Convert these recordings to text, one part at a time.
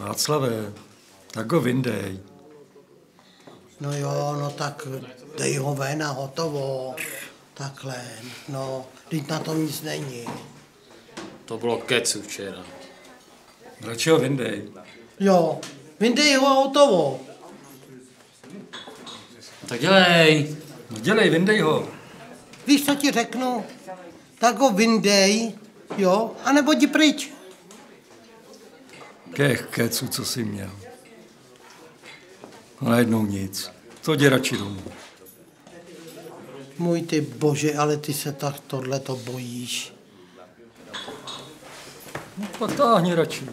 Václave, tak ho vyndej. No jo, no tak dej ho ven a hotovo. Takhle, no, teď na tom nic není. To bylo kecu včera. Radši ho vyndej. Jo, vyndej ho a hotovo. Tak dělej. No dělej, vyndej ho. Víš, co ti řeknu? Tak ho vyndej, jo, anebo jdi pryč. Kech kecu, co jsi měl. A najednou nic. To jdi radši domů. Můj ty bože, ale ty se tak tohleto bojíš. No pak táhni radši.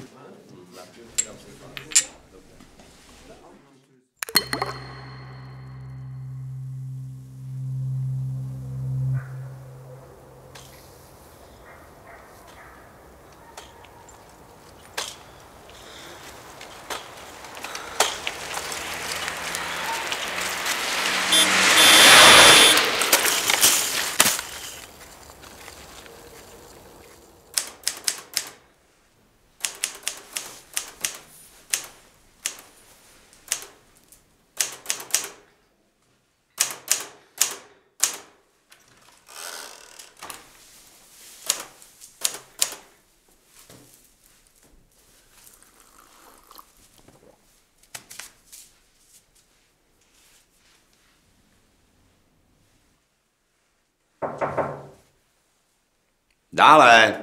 Dále.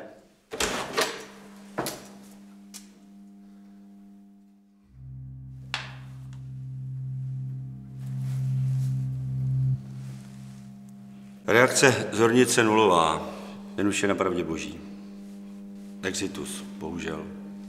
Reakce zornice nulová. Jen už je na pravdě boží. Exitus, bohužel.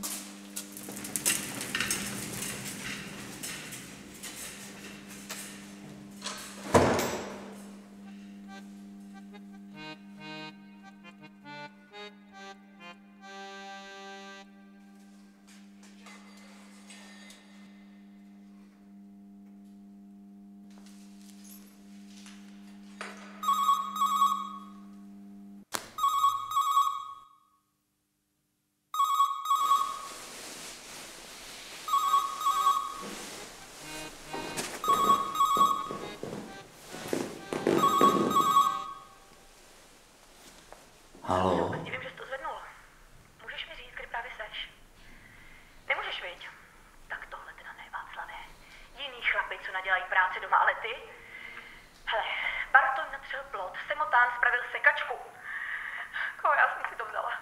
Haló? Divím, že jsi to zvednul. Můžeš mi říct, kdy právě seš? Nemůžeš, viď? Tak tohle teda ne, Václavě. Jiný chlapi, co nadělají práci doma, ale ty? Hele, Bartoň natřel plot, Semotán spravil sekačku. Já jsem si to vzala.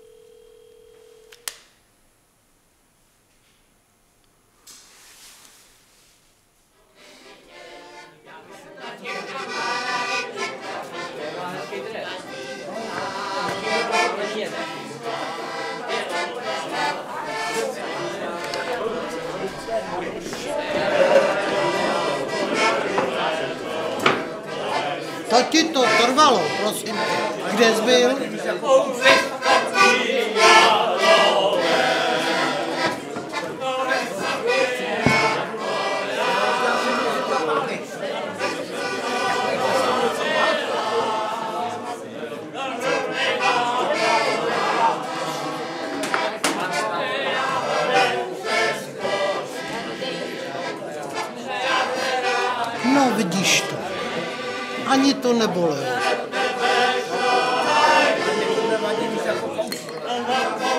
To ti to trvalo, prosím tě. Kde jsi byl? No, vidíš to. Ani to nebolelo.